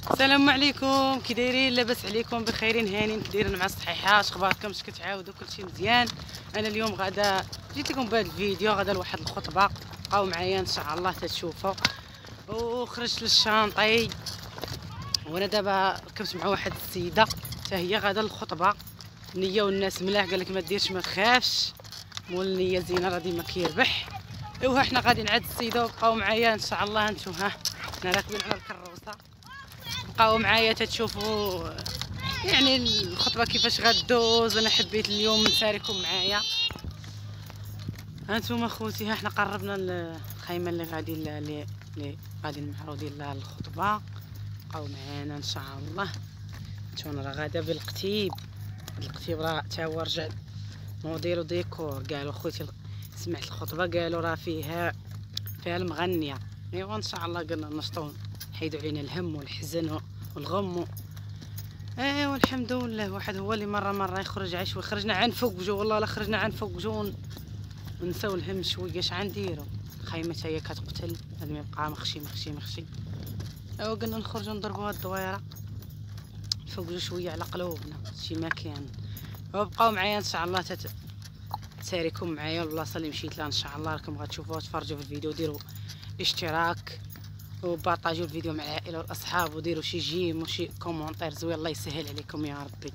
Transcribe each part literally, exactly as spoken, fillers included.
السلام عليكم، كي دايرين؟ لاباس عليكم؟ بخير هانين؟ كي دايرين مع الصحيحه؟ اش اخباركم؟ اش كتعاودوا؟ كلشي مزيان؟ انا اليوم غادا جيت لكم بهذا الفيديو غادا لواحد الخطبه، بقاو معايا ان شاء الله تتشوفوا. وخرجت للشانطي وانا دابا ركبت مع واحد السيده حتى هي غادا للخطبه. النيه والناس ملاح، قال لك ما ديرش ما تخافش، مول النيه زينه راه ديما كيربح. ايوا حنا غاديين عند السيده وبقاو معايا ان شاء الله. انتو ها حنا راكبين على الكروسه، بقاو معايا تتشوفوا يعني الخطبه كيفاش غدوز. انا حبيت اليوم نشارككم معايا. هانتوما خوتي، ها حنا قربنا الخيمه اللي غادي اللي اللي غادي معروضين لها الخطبه. بقاو معانا ان شاء الله. نتوما راه غادا بالقتيب، القتيب راه تا هو رجع موديل وديكور. قالوا خوتي سمعت الخطبه قالوا راه فيها فيها المغنيه. ايوا ان شاء الله قلنا نشطو حيدوا علينا الهم والحزن والغم. ايوا الحمد لله. واحد هو اللي مره مره يخرج عيش ويخرجنا عن فوق جو، والله لا خرجنا عن فوق جو ونساو الهم شويه. اش غنديروا؟ الخيمه هي كتقتل، لازم يبقى مخشي مخشي مخشي. ايوا قلنا نخرجوا نضربوا هاد الدويره فوق جو شويه على قلوبنا، شي ما كان. وبقاو معايا ان شاء الله تت... تساركم معايا البلاصه اللي مشيت لها ان شاء الله. راكم غتشوفوها، تفرجوا في الفيديو، ديروا اشتراك وبارطاجيو الفيديو مع العائله والاصحاب، وديروا شي جيم وشي كومونتير زوين. الله يسهل عليكم يا ربي.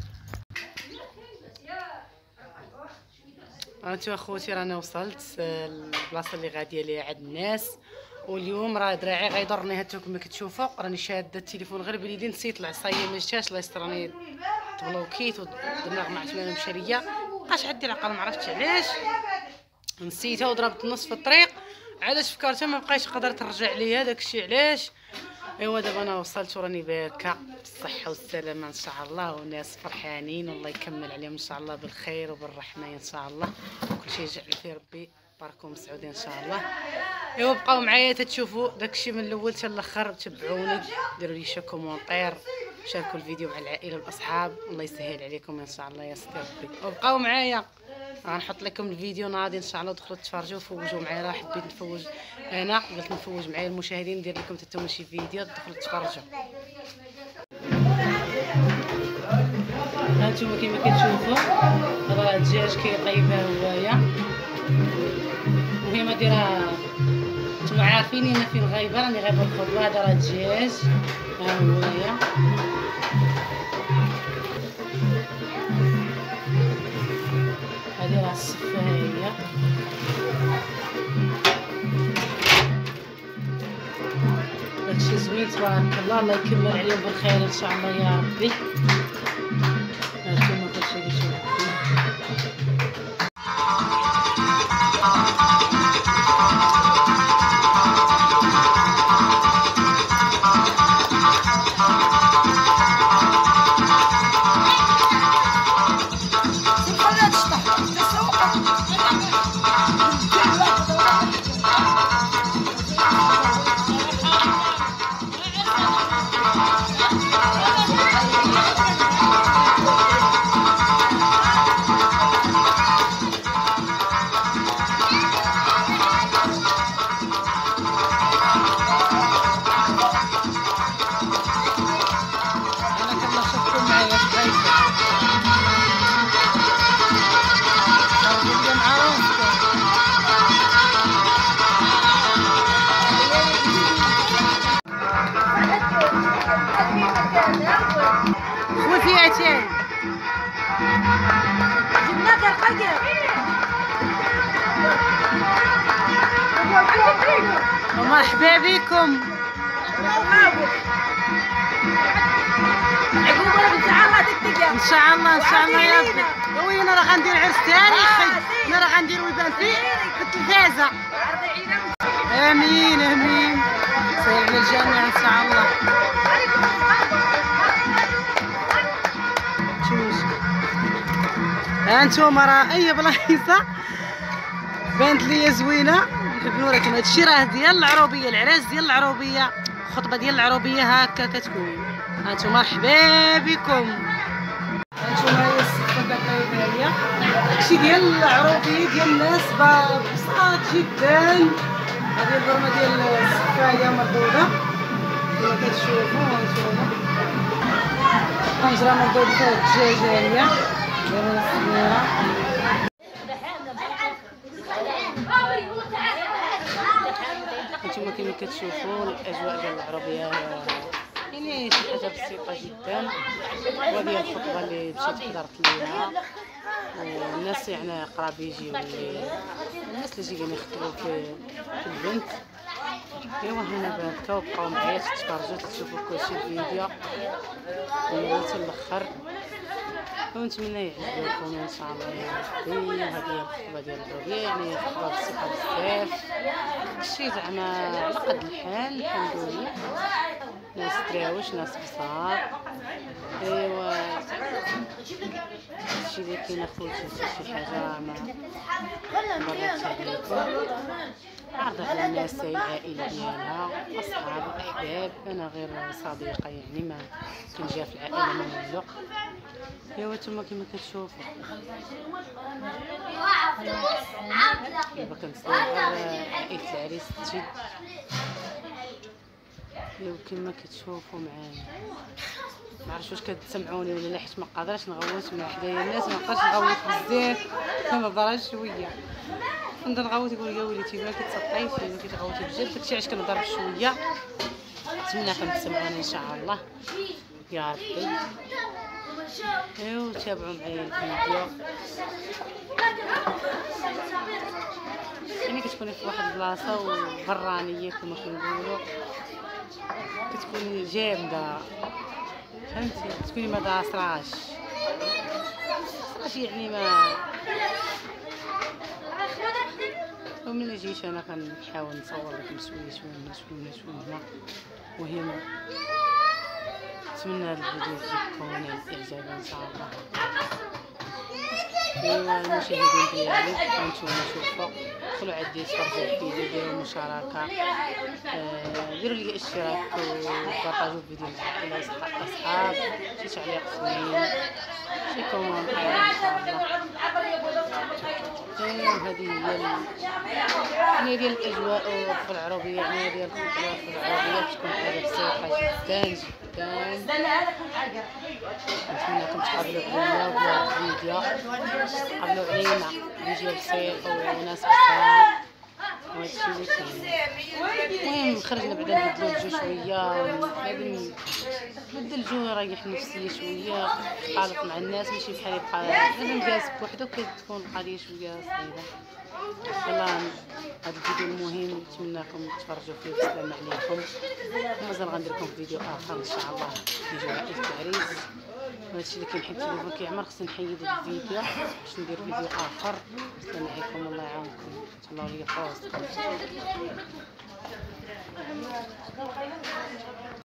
انتو اخوتي رانا وصلت البلاصه اللي غاديه ليها عند الناس. واليوم راه دراعي غيضرني، هانتو كما كتشوفوا راني شاده التليفون غير بليدي، نسيت العصايه ما جبتهاش. الله يستر راني تبلوكيت والدماغ ما عرفت ما مشى ليا، مابقاش عندي العقل، ما عرفتش علاش نسيتها وضربت النص في الطريق. عاد فكرتها ما بقيتش قدرت نرجع ليها، داكشي علاش. ايوا دابا انا وصلت وراني باركه بالصحه والسلامه ان شاء الله، والناس فرحانين والله يكمل عليهم ان شاء الله بالخير وبالرحمه ان شاء الله. كلشي يجعل فيه ربي بارك ومسعودين ان شاء الله. ايوا بقاو معايا تتشوفوا داكشي من الاول حتى الاخر. تبعوني، ديروا لي شي كومونطير، شاركوا الفيديو مع العائله والاصحاب. الله يسهل عليكم ان شاء الله يا ستي ربي. وبقاو معايا غنحط لكم الفيديو ناضي ان شاء الله. دخلوا تفرجوا وفوجوا معايا. راه حبيت نفوج، انا قلت نفوج معايا المشاهدين، ندير لكم حتى شي فيديو دخلوا تفرجوا. هانتوما كما كتشوفوا راه الدجاج كيطيبها هوايا. المهم هادي راه نتوما عارفين انا فين غايبه، راني غايبه الخطبه. هذا راه الدجاج ها هوايا. هادي راه الصفايه. داكشي زوين تبارك الله. الله يكمل عليهم بالخير ان شاء الله يا ربي. هانتوما كلشي اللي شوفوا وفياتين جبناك القدر. ومرحبا بكم. ان شاء الله ان شاء الله يا ربي. وي انا راه غندير عرس تاريخي، انا راه غندير ويبان فيه في التلفازه. امين امين. سير على الجميع ان شاء الله. هانتوما راه اي بلايصه بانت لي زوينه. نحب نوريكم هادشي راه ديال العروبيه، العراس ديال العروبيه، الخطبه ديال العروبيه هكا كتكون. هانتوما مرحبا بكم. هانتوما هي السقفه كطيبها هي داكشي ديال العروبيه ديال الناس بساط جدا. هذه البرمه ديال السقفه هي مردوده كما كتشوفوا ان طنجرة مضروب فيها الدجاجة هي دايرة صغيرة. هانتوما كيما كتشوفوا الاجواء ديال العربيه يعني شي حاجه بسيطه جدا، وهذه الخطبه اللي مشيت حضرت ليها، والناس يعني قراب يجيو الناس اللي جايين يخطبوا في في البنت. ايوا هنا باركه وبقاو معايا تتفرجوا تشوفوا كلشي الفيديو حتى الاخر، ونتمنى يعجبكم ان شاء الله يا ربي. هذه الخطبه ديال الربيع يعني خطبه بسيطه بزاف، داكشي زعما على قد الحال الحمد لله، ناس دراوش ناس بساط. ايوا هادشي اللي كاين اخوتي، شي حاجه ما بغيتش عليكم، عرض على الناس العائله ديالها اصحاب الاحباب، انا غير صديقه يعني ما كنجي في العائله من والو. ايوا نتوما كما كتشوفوا دابا كنصور عائله العريس تجد. ايوا كما كتشوفوا معايا، معرفتش واش كتسمعوني ولا لا، حيت ما قادرش نغوت من حدايا الناس، ما نقدرش نغوت بزاف، كنهضر شويه نقدر نغوت يقول يا وليتي ما كتسطيش ما كتغوتي بجد، داكشي علاش كنهضر شويه. نتمنىكم تسمعوني ان شاء الله يا ربي. ايوا تابعوا معايا الفيديو، يعني كتكوني في واحد البلاصه وبرانيه كما كنقولوا، كتكوني جامده فهمتي، كتكوني ما داصراش صافي يعني ما. وملي جيت انا كنحاول نصور لكم شويه شويه شويه شويه مهمه. نتمنى هذا الفيديو يعجبكم الاعجاب ان شاء الله. ايوا المشاهدين ديالي هانتوما شوفوا، دخلوا عندي تفرجوا الفيديو، ديروا مشاركه، آه ديروا لي اشتراك وبارطاجوا الفيديو مع الاصحاب، شي تعليق زوين، شي كومونت ان شاء الله. ايوا هذه هي يعني ديال الاجواء في العربيه، يعني ديال الخطوات في العربيه تكون حاجه بسيطه جدا جدا. نتمنىكم تقبلوا عليا وبلا الفيديو، قبلوا علينا فيديو بسيط وناس بساط، وهادشي اللي كاين. المهم خرجنا بعدا نبدلو الجو شويه، غادي نبدل الجو يريح النفسيه شويه، خالط مع الناس ماشي بحال يبقى لازم جالس بوحدو، كتكون القضيه شويه صعيبه. يلا هذا الفيديو المهم نتمنىكم تفرجوا فيه والسلام عليكم، ومازال غندير لكم فيديو اخر ان شاء الله فيديو عائله العريس. وهادشي اللي كاين حيت التليفون كيعمر، خصني نحيد الفيديو باش ندير فيديو اخر. السلام عليكم الله يعاونكم، تهلاو ليا في راسكم.